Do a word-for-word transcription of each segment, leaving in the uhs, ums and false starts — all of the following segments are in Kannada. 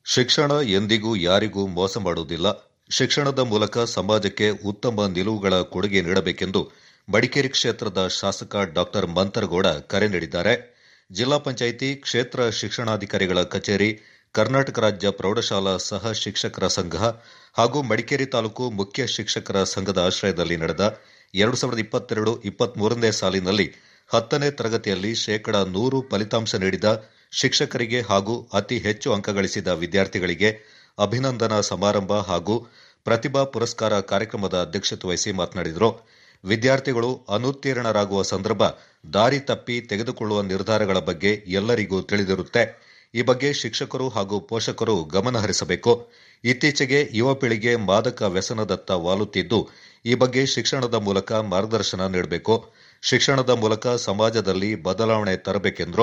ಶಿಕ್ಷಣ ಎಂದಿಗೂ ಯಾರಿಗೂ ಮೋಸ ಮಾಡುವುದಿಲ್ಲ. ಶಿಕ್ಷಣದ ಮೂಲಕ ಸಮಾಜಕ್ಕೆ ಉತ್ತಮ ನಿಲುವುಗಳ ಕೊಡುಗೆ ನೀಡಬೇಕೆಂದು ಮಡಿಕೇರಿ ಕ್ಷೇತ್ರದ ಶಾಸಕ ಡಾ ಮಂತರಗೌಡ ಕರೆ ನೀಡಿದ್ದಾರೆ. ಜಿಲ್ಲಾ ಪಂಚಾಯಿತಿ ಕ್ಷೇತ್ರ ಶಿಕ್ಷಣಾಧಿಕಾರಿಗಳ ಕಚೇರಿ, ಕರ್ನಾಟಕ ರಾಜ್ಯ ಪ್ರೌಢಶಾಲಾ ಸಹ ಶಿಕ್ಷಕರ ಸಂಘ ಹಾಗೂ ಮಡಿಕೇರಿ ತಾಲೂಕು ಮುಖ್ಯ ಶಿಕ್ಷಕರ ಸಂಘದ ಆಶ್ರಯದಲ್ಲಿ ನಡೆದ ಎರಡು ಸಾವಿರದ ಇಪ್ಪತ್ತೆರಡು ಇಪ್ಪತ್ಮೂರನೇ ಸಾಲಿನಲ್ಲಿ ಹತ್ತನೇ ತರಗತಿಯಲ್ಲಿ ಶೇಕಡಾ ನೂರು ಫಲಿತಾಂಶ ನೀಡಿದ ಶಿಕ್ಷಕರಿಗೆ ಹಾಗೂ ಅತಿ ಹೆಚ್ಚು ಅಂಕ ಗಳಿಸಿದ ವಿದ್ಯಾರ್ಥಿಗಳಿಗೆ ಅಭಿನಂದನಾ ಸಮಾರಂಭ ಹಾಗೂ ಪ್ರತಿಭಾ ಪುರಸ್ಕಾರ ಕಾರ್ಯಕ್ರಮದ ಅಧ್ಯಕ್ಷತೆ ವಹಿಸಿ ಮಾತನಾಡಿದರು. ವಿದ್ಯಾರ್ಥಿಗಳು ಅನುತ್ತೀರ್ಣರಾಗುವ ಸಂದರ್ಭ ದಾರಿ ತಪ್ಪಿ ತೆಗೆದುಕೊಳ್ಳುವ ನಿರ್ಧಾರಗಳ ಬಗ್ಗೆ ಎಲ್ಲರಿಗೂ ತಿಳಿದಿರುತ್ತೆ. ಈ ಬಗ್ಗೆ ಶಿಕ್ಷಕರು ಹಾಗೂ ಪೋಷಕರು ಗಮನ ಹರಿಸಬೇಕು. ಇತ್ತೀಚೆಗೆ ಯುವ ಪೀಳಿಗೆ ಮಾದಕ ವ್ಯಸನದತ್ತ ವಾಲುತ್ತಿದ್ದು, ಈ ಬಗ್ಗೆ ಶಿಕ್ಷಣದ ಮೂಲಕ ಮಾರ್ಗದರ್ಶನ ನೀಡಬೇಕು. ಶಿಕ್ಷಣದ ಮೂಲಕ ಸಮಾಜದಲ್ಲಿ ಬದಲಾವಣೆ ತರಬೇಕೆಂದರು.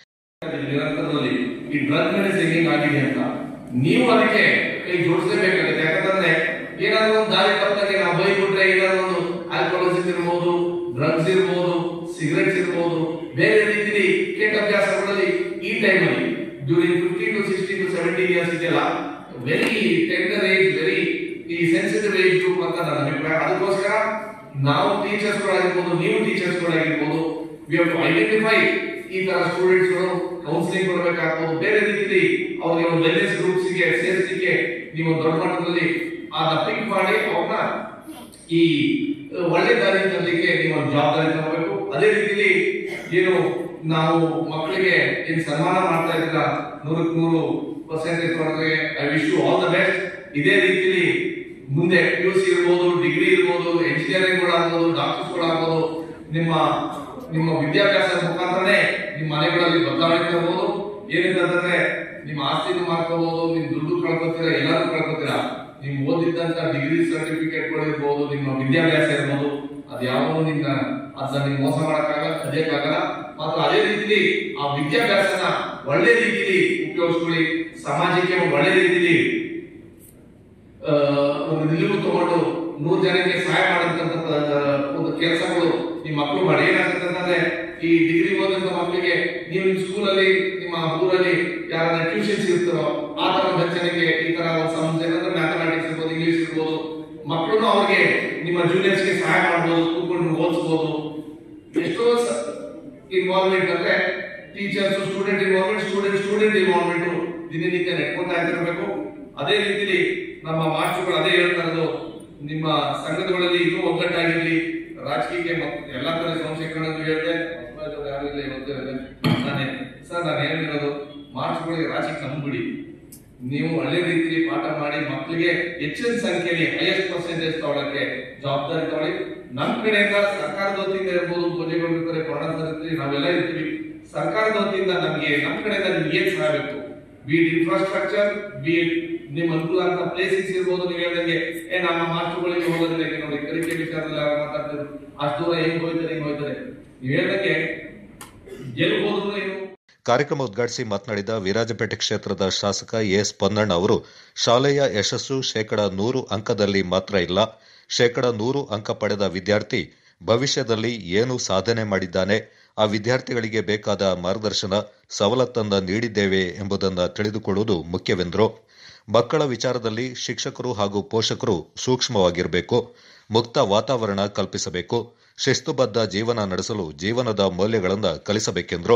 ನಿರಂತರದಲ್ಲಿ ಈ ಡ್ರಗ್ ಮೆಡಿಸಿನ್ ಆಗಿದೆ ಅಂತ ನೀವು ಅದಕ್ಕೆ ಕೈ ಜೋಡಿಸಬೇಕಾಗುತ್ತೆ. ಯಾಕಂದ್ರೆ ಏನಾದ್ರು ಒಂದು ದಾರಿ ತಪ್ಪಾಗಿ ನಾವು ಬೈಬಿಟ್ರೆ ಏನಾದ್ರು ಒಂದು ಆಲ್ಕೋಹಾಲಿಸ್ ಇರ್ಬೋದು, ಡ್ರಗ್ಸ್ ಇರ್ಬೋದು, ಸಿಗರೆಟ್ಸ್ ಇರ್ಬೋದು, ಬೇರೆ ರೀತಿಯಲ್ಲಿ ಕೆಟ್ಟ ಅಭ್ಯಾಸಗಳಲ್ಲಿ ಈ ಟೈಮಲ್ಲಿ during fifteen to sixteen to seventeen years ಇದೆಲ್ಲ ವೆರಿ ಟೆಂಡರ್ ಏಜ್, ವೆರಿ ಈ ಸೆನ್ಸಿಟಿವ್ ಏಜ್ ಗ್ರೂಪ್ ಅಂತ ನನ್ನ ಅಭಿಪ್ರಾಯ. ಅದಕ್ಕೋಸ್ಕರ ನಾವು ಟೀಚರ್ಸ್ ಗಳಾಗಿರ್ಬೋದು, ನೀವು ಟೀಚರ್ಸ್ ಗಳಾಗಿರ್ಬೋದು, ವಿ ಹ್ಯಾವ್ ಟು ಐಡೆಂಟಿಫೈ ಈ ತರ ಸ್ಟೂಡೆಂಟ್ಸ್ ಗಳು ಕೌನ್ಸಿಲಿಂಗ್ ಕೊಡಬೇಕಾಗ್ಬೋದು. ಬೇರೆ ರೀತಿಯಲ್ಲಿ ಅವರಿಗೆ ಒಂದು ವೆಲ್ನೆಸ್ ಗ್ರೂಪ್ಸ್ ಗೆ ಸೇರಿಸಲಿಕ್ಕೆ ನೀವು ದೊಡ್ಡ ಮಟ್ಟದಲ್ಲಿ ಅದನ್ನ ಪಿಕ್ ಮಾಡಿ ಅವ್ರನ್ನ ಈ ಒಳ್ಳೆ ದಾರಿ ತರಲಿಕ್ಕೆ ನೀವು ಒಂದು ಜವಾಬ್ದಾರಿ ತಗೋಬೇಕು. ಅದೇ ರೀತಿಯಲ್ಲಿ ಏನು ನಾವು ಮಕ್ಕಳಿಗೆ ಏನ್ ಸನ್ಮಾನ ಮಾಡ್ತಾ ಇದ್ದೀರ ನೂರಕ್ಕೆ ನೂರು ಪರ್ಸೆಂಟೇಜ್ ಹೊರಗೆ I wish you all the best. ಇದೇ ರೀತಿಯಲ್ಲಿ ಮುಂದೆ ಪಿ ಯು ಸಿ ಇರ್ಬೋದು, ಡಿಗ್ರಿ ಇರ್ಬೋದು, ಎಂಜಿನಿಯರಿಂಗ್ ಗಳಾಗ್ಬೋದು, ಡಾಕ್ಟರ್ಸ್ ಗಳಾಗ್ಬೋದು, ನಿಮ್ಮ ನಿಮ್ಮ ವಿದ್ಯಾಭ್ಯಾಸದ ಮುಖಾಂತರನೇ ನಿಮ್ಮ ಮನೆಗಳಲ್ಲಿ ಬದಲಾವಣೆ ತರಬಹುದು. ಏನಿದೆ ನಿಮ್ಮ ಆಸ್ತಿನೂ ಮಾಡ್ಕೋಬಹುದು, ನಿಮ್ ದುಡ್ಡು ಕಳ್ಕೊತೀರಾ, ಎಲ್ಲಾರು ಕಳ್ಕೊತೀರಾ. ನೀವು ಓದಿದ್ದಂತ ಡಿಗ್ರಿ ಸರ್ಟಿಫಿಕೇಟ್ ಗಳು ಇರ್ಬೋದು, ನಿಮ್ಮ ವಿದ್ಯಾಭ್ಯಾಸ ಇರ್ಬೋದು, ಅದ್ಯಾವುದು ನಿಮ್ನ ಅದನ್ನ ನೀವು ಮೋಸ ಮಾಡಕ್ಕಾಗಲ್ಲ, ಕಲಿಯಕ್ಕಾಗಲ್ಲ. ಮಾತ್ರ ಅದೇ ರೀತಿಲಿ ಆ ವಿದ್ಯಾಭ್ಯಾಸನ ಒಳ್ಳೆ ರೀತಿಲಿ ಉಪಯೋಗಿಸ್ಕೊಳ್ಳಿ. ಸಮಾಜಕ್ಕೆ ಒಳ್ಳೆ ರೀತಿಲಿ ಒಂದು ನಿಲುವು ತಗೊಂಡು ನೂರು ಜನಕ್ಕೆ ಸಹಾಯ ಮಾಡತಕ್ಕಂಥ ಒಂದು ಕೆಲಸಗಳು ನಿಮ್ಮ ಮಕ್ಕಳು ಮಾಡಿ. ಏನಾಗುತ್ತೆ ಅಂತಂದ್ರೆ ಈ ಡಿಗ್ರಿ ಓದಂತ ಮಕ್ಕಳಿಗೆ ನೀವು ನಿಮ್ಮ ಸ್ಕೂಲಲ್ಲಿ, ನಿಮ್ಮ ಊರಲ್ಲಿ ಯಾರಾದ್ರೂ ಟ್ಯೂಷನ್ಸ್ ಇರ್ತಾರೋ ಆ ತರ ಜನಕ್ಕೆ ಈ ತರ ಒಂದು ಸಮಸ್ಯೆ ಅಂದ್ರೆ ಮ್ಯಾಥಮೆಟಿಕ್ಸ್ ಇರ್ಬೋದು, ಇಂಗ್ಲಿಷ್ ಇರ್ಬೋದು, ಮಕ್ಕಳು ಅವ್ರಿಗೆ ನಿಮ್ಮ ಜೂನಿಯರ್ಸ್ಗೆ ಸಹಾಯ ಮಾಡ್ಬೋದು, ಕೂತ್ಕೊಂಡು ಓದಿಸ್ಬೋದು. ಎಷ್ಟೋ ಇನ್ವಾಲ್ವ್ಮೆಂಟ್ ಅಂದ್ರೆ teachers student involvement, student student involvement ದಿನನಿತ್ಯ ನೆಟ್ಕೊಂತಾ ಇರ್ತಿರ್ಬೇಕು. ಅದೇ ರೀತಿಲಿ ನಮ್ಮ ಮಾಸ್ಟರ್ಗಳು ಅದೇ ಹೇಳ್ತಾ ಇರೋದು, ನಿಮ್ಮ ಸಂಘಗಳಲ್ಲಿ ಇನ್ನೂ ಒಗ್ಗಟ್ಟಾಗಿರ್ಲಿ. ರಾಜಕೀಯಕ್ಕೆ ಎಲ್ಲಾ ತರ ಸಂಶಯಗಳನ್ನು ಹೇಳಿದೆ. ಯಾರು ಇಲ್ಲ ಇವತ್ತು ನಾನೇ ಸರ್ ನಾನು ಹೇಳಿರೋದು, ಮಾರ್ಕ್ಸ್ಗಳಿಗೆ ರಾಜಕೀಯ ನಂಬಿಡಿ. ನೀವು ಒಳ್ಳೆ ರೀತಿಯಲ್ಲಿ ಪಾಠ ಮಾಡಿ ಮಕ್ಕಳಿಗೆ ಹೆಚ್ಚಿನ ಸಂಖ್ಯೆಯಲ್ಲಿ ಹೈಯೆಸ್ಟ್ ಪರ್ಸೆಂಟೇಜ್ ತಗೊಳಕ್ಕೆ ಜವಾಬ್ದಾರಿ ತಗೊಳ್ಳಿ. ನಮ್ ಕಡೆಯಿಂದ ಸರ್ಕಾರದ ವತಿಯಿಂದ ಇರ್ಬೋದು, ಪೂಜೆಗಳು ಇರ್ತಾರೆ, ಕೊರೋನಾ ಇರ್ತೀವಿ, ನಾವೆಲ್ಲ ಇರ್ತೀವಿ. ಸರ್ಕಾರದ ವತಿಯಿಂದ ನಮ್ಗೆ ನಮ್ ಕಡೆಯಿಂದ ನಿಮ್ಗೆ ಏನ್ ಸಹಾಯ ಬೇಕು, be it infrastructure, be it ನಿಮ್ ಅನುಕೂಲ ಅಂತ ಪ್ಲೇಸಸ್ ಇರ್ಬೋದು. ನೀವು ಹೇಳ್ದಂಗೆ ಏ ನಮ್ಮ ಮಾಸ್ಟರ್ಗಳಿಗೆ ಹೋಗೋದಿಲ್ಲ, ನೋಡಿ ಕಲಿಕೆ ವಿಚಾರದಲ್ಲಿ ಮಾತಾಡ್ತಿದ್ರು, ಅಷ್ಟು ದೂರ ಹೆಂಗ್ ಹೋಗ್ತಾರೆ ಹೆಂಗ್ ಹೋಗ್ತಾರೆ. ನೀವು ಹೇಳ್ದಂಗೆ ಎಲ್ಲಿ ಹೋದ್ರು ಏನು. ಕಾರ್ಯಕ್ರಮ ಉದ್ಘಾಟಿಸಿ ಮಾತನಾಡಿದ ವಿರಾಜಪೇಟೆ ಕ್ಷೇತ್ರದ ಶಾಸಕ ಎಸ್ ಪೊನ್ನಣ್ಣ ಅವರು, ಶಾಲೆಯ ಯಶಸ್ಸು ಶೇಕಡಾ ನೂರು ಅಂಕದಲ್ಲಿ ಮಾತ್ರ ಇಲ್ಲ. ಶೇಕಡಾ ನೂರು ಅಂಕ ಪಡೆದ ವಿದ್ಯಾರ್ಥಿ ಭವಿಷ್ಯದಲ್ಲಿ ಏನು ಸಾಧನೆ ಮಾಡಿದ್ದಾನೆ, ಆ ವಿದ್ಯಾರ್ಥಿಗಳಿಗೆ ಬೇಕಾದ ಮಾರ್ಗದರ್ಶನ, ಸವಲತ್ತನ್ನು ನೀಡಿದ್ದೇವೆ ಎಂಬುದನ್ನು ತಿಳಿದುಕೊಳ್ಳುವುದು ಮುಖ್ಯವೆಂದರು. ಮಕ್ಕಳ ವಿಚಾರದಲ್ಲಿ ಶಿಕ್ಷಕರು ಹಾಗೂ ಪೋಷಕರು ಸೂಕ್ಷ್ಮವಾಗಿರಬೇಕು. ಮುಕ್ತ ವಾತಾವರಣ ಕಲ್ಪಿಸಬೇಕು. ಶಿಸ್ತುಬದ್ಧ ಜೀವನ ನಡೆಸಲು ಜೀವನದ ಮೌಲ್ಯಗಳನ್ನು ಕಲಿಸಬೇಕೆಂದರು.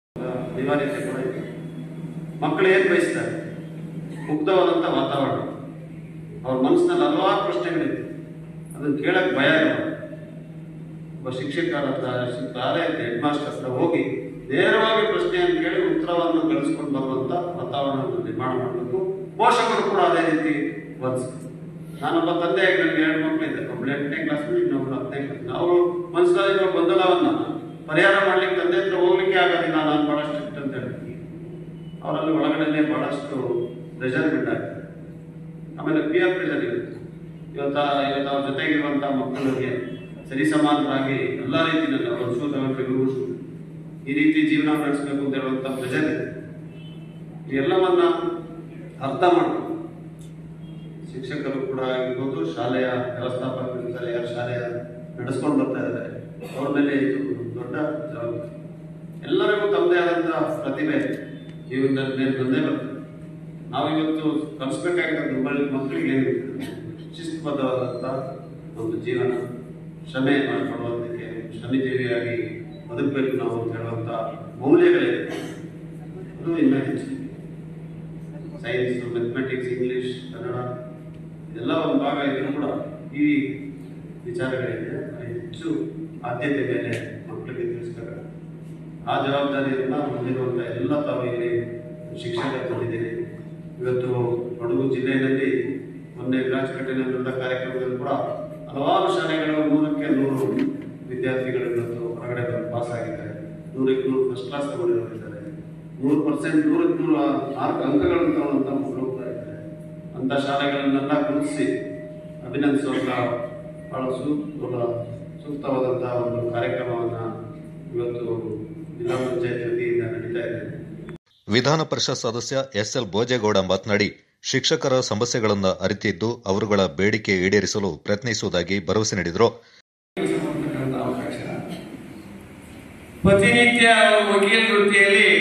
ಮಕ್ಕಳು ಏನ್ ಬಯಸ್ತಾರೆ, ಮುಗ್ಧವಾದಂತ ವಾತಾವರಣ. ಅವ್ರ ಮನಸ್ಸಿನಲ್ಲಿ ಹಲವಾರು ಪ್ರಶ್ನೆಗಳಿದೆ, ಅದನ್ನ ಕೇಳಕ್ ಭಯ ಇಲ್ಲ. ಒಬ್ಬ ಶಿಕ್ಷಕರ ಹತ್ರ ಹೆಡ್ ಮಾಸ್ಟರ್ ಹತ್ರ ಹೋಗಿ ನೇರವಾಗಿ ಪ್ರಶ್ನೆಯನ್ನು ಕೇಳಿ ಉತ್ತರವನ್ನು ಗಳಿಸ್ಕೊಂಡು ಬರುವಂತ ವಾತಾವರಣವನ್ನು ನಿರ್ಮಾಣ ಮಾಡಬೇಕು. ಪೋಷಕರು ಕೂಡ ಅದೇ ರೀತಿ ವರ್ತಿಸ್ತಾರೆ. ನಾನೊಬ್ಬ ತಂದೆ, ನನಗೆ ಎರಡು ಮಕ್ಕಳಿದೆ, ಒಬ್ಬಳು ಎಂಟನೇ ಕ್ಲಾಸ್, ಇನ್ನೊಬ್ಳು ಹತ್ತನೇ ಕ್ಲಾಸ್. ಅವರು ಮನಸ್ಸಿನಲ್ಲಿರೋ ಗೊಂದಲವನ್ನ ಪರಿಹಾರ ಮಾಡ್ಲಿಕ್ಕೆ ತಂದೆ ಹತ್ರ ಹೋಗ್ಲಿಕ್ಕೆ ಆಗೋದಿಲ್ಲ, ನಾನು ಬಹಳಷ್ಟು ಇಷ್ಟ ಅಂತ ಹೇಳ್ತೀನಿ. ಅವರಲ್ಲಿ ಒಳಗಡೆ ಬಹಳಷ್ಟು ಪ್ರೆಷರ್ಮೆಂಟ್ ಆಗ್ತದೆ. ಆಮೇಲೆ ಪಿಯರ್ ಪ್ರೆಷರ್ ಇರುತ್ತೆ. ಇವತ್ತ ಇವತ್ತು ಅವ್ರ ಜೊತೆಗಿರುವಂತ ಮಕ್ಕಳಿಗೆ ಸರಿ ಸಮಾನರಾಗಿ ಎಲ್ಲ ರೀತಿಯಲ್ಲಿ ಅವರು ಶೋಧಗಳು ಈ ರೀತಿ ಜೀವನ ನಡೆಸಬೇಕು ಅಂತ ಹೇಳುವಂತ ಪ್ರೆಷರ್ ಇದೆ. ಇವೆಲ್ಲವನ್ನ ಅರ್ಥ ಮಾಡ್ಕೊಂಡು ಶಿಕ್ಷಕರು ಕೂಡ ಆಗಿರ್ಬೋದು, ಶಾಲೆಯ ವ್ಯವಸ್ಥಾಪಕರು ಇರ್ತಾರೆ, ಯಾರು ಶಾಲೆಯ ನಡೆಸ್ಕೊಂಡು ಬರ್ತಾ ಇದ್ದಾರೆ, ಅವ್ರ ಮೇಲೆ ಇದು ದೊಡ್ಡ ಜವಾಬ್ದಾರಿ. ಎಲ್ಲರಿಗೂ ತಮ್ಮದೇ ಆದಂತಹ ಪ್ರತಿಭೆ ಜೀವನದಲ್ಲಿ ಮೇಲೆ ಬಂದೇ ಬರ್ತದೆ. ನಾವಿವತ್ತು ಕಲಿಸ್ಬೇಕಾಗಿರೋದು ಮಕ್ಕಳಿಗೆ ಶಿಸ್ತುಬದ್ಧವಾದಂಥ ಒಂದು ಜೀವನ, ಶ್ರಮೆ ಮಾಡಿಕೊಳ್ಳುವುದಕ್ಕೆ ಶ್ರಮಜೀವಿಯಾಗಿ ಬದುಕಬೇಕು ನಾವು ಅಂತ ಹೇಳುವಂಥ ಮೌಲ್ಯಗಳಿದೆ. ಅದು ಇನ್ನೂ ಹೆಚ್ಚು ಸೈನ್ಸ್, ಮ್ಯಾಥಮೆಟಿಕ್ಸ್, ಇಂಗ್ಲೀಷ್, ಕನ್ನಡ ಎಲ್ಲ ಒಂದು ಭಾಗ ಇದ್ರೂ ಕೂಡ ಈ ವಿಚಾರಗಳಿಗೆ ಹೆಚ್ಚು ಆದ್ಯತೆ ಮೇಲೆ ಮಕ್ಕಳಿಗೆ ತಿಳಿಸ್ತಾರೆ. ಆ ಜವಾಬ್ದಾರಿಯನ್ನು ಹೊಂದಿರುವಂಥ ಎಲ್ಲ ತಾವು ಇಲ್ಲಿ ಶಿಕ್ಷಕರು ತಂದಿದ್ದೀರಿ. ಇವತ್ತು ಕೊಡಗು ಜಿಲ್ಲೆಯಲ್ಲಿ ಮೊನ್ನೆ ವಿರಾಜಪೇಟೆಯಲ್ಲಿ ನಡೆದ ಕಾರ್ಯಕ್ರಮದಲ್ಲಿ ಕೂಡ ಹಲವಾರು ಶಾಲೆಗಳು ನೂರಕ್ಕೆ ನೂರು ವಿದ್ಯಾರ್ಥಿಗಳು ಇವತ್ತು ಹೊರಗಡೆ ಪಾಸ್ ಆಗಿದ್ದಾರೆ. ನೂರಕ್ಕೆ ನೂರು ಫಸ್ಟ್ ಕ್ಲಾಸ್ ತಗೊಂಡಿರೋರಿದ್ದಾರೆ. ನೂರು ಪರ್ಸೆಂಟ್ ನೂರಕ್ಕೆ ನೂರ ನಾಲ್ಕು ಅಂಕಗಳನ್ನು ತಗೊಂಡಂಥ ಮಕ್ಕಳು ಕೂಡ ಇದ್ದಾರೆ. ಅಂಥ ಶಾಲೆಗಳನ್ನೆಲ್ಲ ಗುರುತಿಸಿ ಅಭಿನಂದಿಸುವಂಥ ಬಹಳ ಸೂಕ್ತ ಸೂಕ್ತವಾದಂಥ ಒಂದು ಕಾರ್ಯಕ್ರಮವನ್ನು ಇವತ್ತು ಜಿಲ್ಲಾ ಪಂಚಾಯತ್ ವತಿಯಿಂದ ನಡೀತಾ ಇದೆ. ವಿಧಾನ ಪರಿಷತ್ ಸದಸ್ಯ ಎಸ್ಎಲ್ ಭೋಜೇಗೌಡ ಮಾತನಾಡಿ, ಶಿಕ್ಷಕರ ಸಮಸ್ಯೆಗಳನ್ನು ಅರಿತಿದ್ದು ಅವರುಗಳ ಬೇಡಿಕೆ ಈಡೇರಿಸಲು ಪ್ರಯತ್ನಿಸುವುದಾಗಿ ಭರವಸೆ ನೀಡಿದರು. ಪ್ರತಿನಿತ್ಯ ವಕೀಲ ವೃತ್ತಿಯಲ್ಲಿ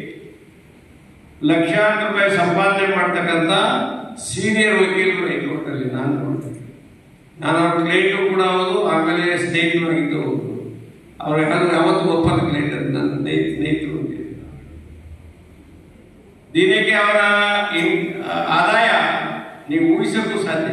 ಲಕ್ಷಾಂತರ ರೂಪಾಯಿ ಸಂಪಾದನೆ ಮಾಡ್ತಕ್ಕಂಥ ಸೀನಿಯರ್ ವಕೀಲರು ಹೈಕೋರ್ಟಲ್ಲಿ ನಾನು ನೋಡ್ತೀನಿ. ನಾನು ಅವ್ರ ಕ್ಲೈಂಟು ಕೂಡ ಹೌದು, ಆಮೇಲೆ ಸ್ನೇಹಿತರು ಆಗಿದ್ದು ಹೌದು. ಅವ್ರು ಯಾರು ಯಾವತ್ತೂ ಒಪ್ಪದ ಕ್ಲೈಂಟ್ ಅಂತ ನನ್ನ ಸ್ನೇಹಿತರು ಅಂತ. ದಿನಕ್ಕೆ ಅವರ ಆದಾಯ ನೀವು ಊಹಿಸಕ್ಕೂ ಸಾಧ್ಯ.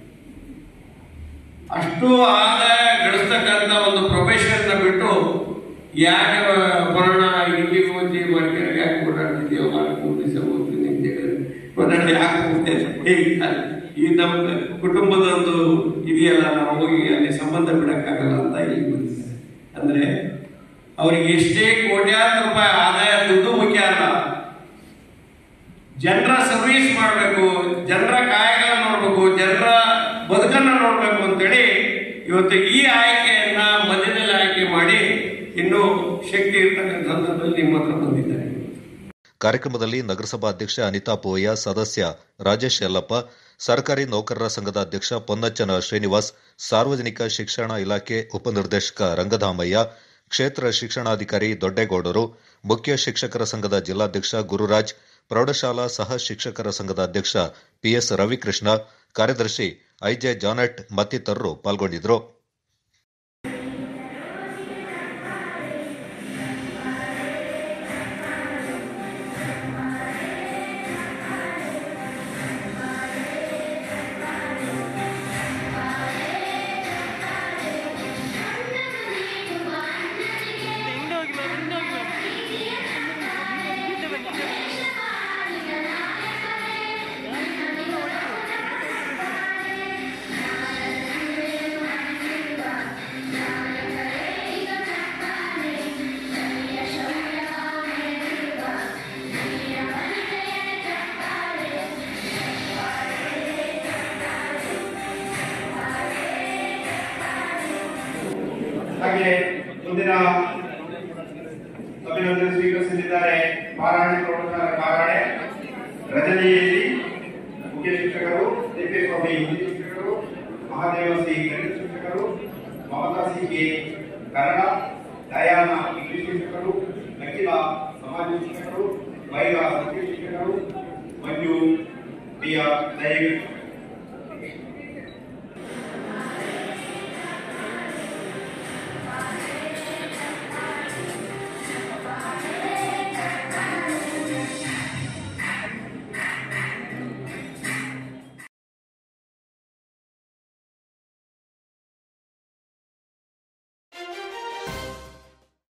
ಅಷ್ಟು ಆದಾಯ ಗಳಿಸ್ತಕ್ಕಂಥ ಒಂದು ಪ್ರೊಫೆಷನ್ ಬಿಟ್ಟು ಯಾಕೆ ಬರೋಣ ಇಲ್ಲಿ ಓದಿ ಮಾಡ್ತಾರೆ, ಯಾಕೆ ಓಡಾಡ್ತಿದ್ಯೋ ಮೂರು ದಿವಸ ಓದ್ತೀನಿ ಓಡಾಡಿ ಯಾಕೆ ಹೋಗ್ತೇನೆ, ಈ ನಮ್ಮ ಕುಟುಂಬದ ಒಂದು ಇದೆಯಲ್ಲ, ನಾವು ಹೋಗಿ ಅಲ್ಲಿ ಸಂಬಂಧ ಬಿಡಕ್ಕಾಗಲ್ಲ ಅಂತ ಇಲ್ಲಿ ಬಂದಿದ್ದಾರೆ. ಅಂದ್ರೆ ಅವ್ರಿಗೆ ಎಷ್ಟೇ ಕೋಟ್ಯಾಂತರ ರೂಪಾಯಿ ಆದಾಯ ದುಡ್ಡು ಮುಖ್ಯ ಅಲ್ಲ, ಜನರ ಸರ್ವಿಸ್ ಮಾಡಬೇಕು, ಜನರ ಕಾಯಗಳನ್ನ ನೋಡ್ಬೇಕು, ಜನರ ಬದುಕನ್ನ ನೋಡ್ಬೇಕು ಅಂತೇಳಿ ಇವತ್ತು ಈ ಆಯ್ಕೆಯನ್ನ ಮಧ್ಯದಲ್ಲಿ ಆಯ್ಕೆ ಮಾಡಿ ಇನ್ನೂ ಶಕ್ತಿ ಇರ್ತಕ್ಕಂಥ ಸಂದರ್ಭದಲ್ಲಿ ನಿಮ್ಮ ಹತ್ರ ಬಂದಿದ್ದಾರೆ. ಕಾರ್ಯಕ್ರಮದಲ್ಲಿ ನಗರಸಭಾ ಅಧ್ಯಕ್ಷ ಅನಿತಾ ಪೋಯ, ಸದಸ್ಯ ರಾಜೇಶ್ ಯಲ್ಲಪ್ಪ, ಸರ್ಕಾರಿ ನೌಕರರ ಸಂಘದ ಅಧ್ಯಕ್ಷ ಪೊನ್ನಚ್ಚನ ಶ್ರೀನಿವಾಸ್, ಸಾರ್ವಜನಿಕ ಶಿಕ್ಷಣ ಇಲಾಖೆ ಉಪನಿರ್ದೇಶಕ ರಂಗಧಾಮಯ್ಯ, ಕ್ಷೇತ್ರ ಶಿಕ್ಷಣಾಧಿಕಾರಿ ದೊಡ್ಡೇಗೌಡರು, ಮುಖ್ಯ ಶಿಕ್ಷಕರ ಸಂಘದ ಜಿಲ್ಲಾಧ್ಯಕ್ಷ ಗುರುರಾಜ್, ಪ್ರೌಢಶಾಲಾ ಸಹ ಶಿಕ್ಷಕರ ಸಂಘದ ಅಧ್ಯಕ್ಷ ಪಿಎಸ್ ರವಿಕೃಷ್ಣ, ಕಾರ್ಯದರ್ಶಿ ಐಜೆ ಜಾನೆಟ್ ಮತ್ತಿತರರು ಪಾಲ್ಗೊಂಡಿದ್ದರು. ಹಾಗೆ ಮುಂದಿನ ಅಭಿನಂದನೆ ಸ್ವೀಕರಿಸಲಿದ್ದಾರೆ ಪಾರಾಣೆ ಪ್ರೌಢಶಾಲಾ ಪಾರಾಣೆ ರಜನಿಯಲ್ಲಿ ಮುಖ್ಯ ಶಿಕ್ಷಕರು ದೇವೇಸ್ವಾಮಿ ಹಿಂದಿ ಶಿಕ್ಷಕರು, ಮಹಾದೇವ ಸಿ ಗಣಿತ ಶಿಕ್ಷಕರು, Mamata C K Kannada, Dayana English ಶಿಕ್ಷಕರು, ನಖಿಲ ಸಮಾಜ ಶಿಕ್ಷಕರು, ಮಹಿಳಾ ಸಂಗೀತ ಶಿಕ್ಷಕರು, ಮಂಜು ಡಿ ಆರ್ ದಯವಿಟ್ಟು